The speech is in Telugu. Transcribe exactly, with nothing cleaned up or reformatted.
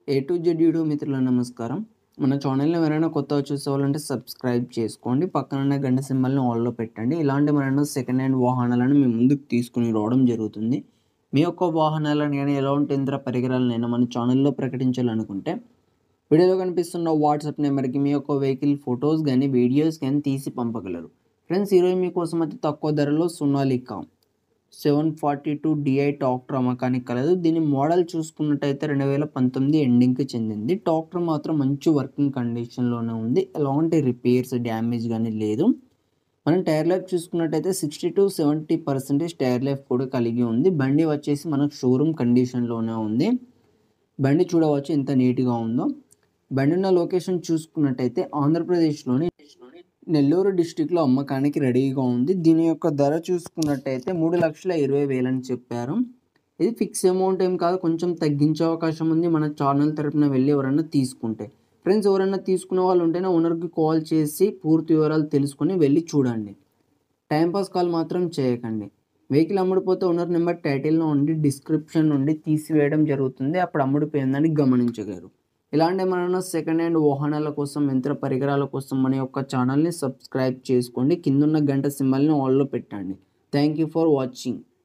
ఏ టు జెడ్ యూట్యూబ్ మిత్రుల నమస్కారం. మన ఛానల్ని ఎవరైనా కొత్తగా చూసేవాళ్ళంటే సబ్స్క్రైబ్ చేసుకోండి, పక్కన గంట సింబల్ని ఆల్లో పెట్టండి. ఇలాంటి మరెన్నో సెకండ్ హ్యాండ్ వాహనాలను మీ ముందుకు తీసుకుని రావడం జరుగుతుంది. మీ యొక్క వాహనాలను కానీ ఎలాంటి యంత్ర పరికరాలనైనా మన ఛానల్లో ప్రకటించాలనుకుంటే వీడియోలో కనిపిస్తున్న వాట్సాప్ నెంబర్కి మీ యొక్క వెహికల్ ఫొటోస్ కానీ వీడియోస్ కానీ తీసి పంపగలరు. ఫ్రెండ్స్, ఈరోజు మీకోసం అతి తక్కువ ధరలో Sonalika seven forty two DI tractor అమ్మకానికి కలదు. దీని మోడల్ చూసుకున్నట్టయితే రెండు వేల పంతొమ్మిది ఎండింగ్కి చెందింది. ట్రాక్టర్ మాత్రం మంచి వర్కింగ్ కండిషన్లోనే ఉంది, ఎలాంటి రిపేర్స్ డ్యామేజ్ కానీ లేదు. మనం టైర్ లైఫ్ చూసుకున్నట్టయితే sixty to seventy percentage tyre life కూడా కలిగి ఉంది. బండి వచ్చేసి మనకు షోరూమ్ కండిషన్లోనే ఉంది. బండి చూడవచ్చు ఎంత నీట్గా ఉందో. బండి ఉన్న లొకేషన్ చూసుకున్నట్టయితే ఆంధ్రప్రదేశ్లోని నెల్లూరు డిస్టిక్లో అమ్మకానికి రెడీగా ఉంది. దీని యొక్క ధర చూసుకున్నట్టయితే మూడు లక్షల ఇరవై వేలని చెప్పారు. ఇది ఫిక్స్ అమౌంట్ ఏం కాదు, కొంచెం తగ్గించే అవకాశం ఉంది మన ఛానల్ తరపున వెళ్ళి ఎవరైనా తీసుకుంటే. ఫ్రెండ్స్, ఎవరైనా తీసుకునే వాళ్ళు ఉంటేనే ఓనర్కి కాల్ చేసి పూర్తి వివరాలు తెలుసుకొని వెళ్ళి చూడండి. టైంపాస్ కాల్ మాత్రం చేయకండి. వెహికల్ అమ్ముడిపోతే ఓనర్ నెంబర్ టైటిల్లో ఉండి డిస్క్రిప్షన్ నుండి తీసివేయడం జరుగుతుంది, అప్పుడు అమ్ముడిపోయిందని గమనించగలరు. ఇలాంటి మన సెకండ్ హ్యాండ్ వాహనాల కోసం, యంత్ర పరికరాల కోసం మన యొక్క ఛానల్ని సబ్స్క్రైబ్ చేసుకోండి, కిందున్న గంట సింబల్ని ఆల్లో పెట్టండి. Thank you for watching.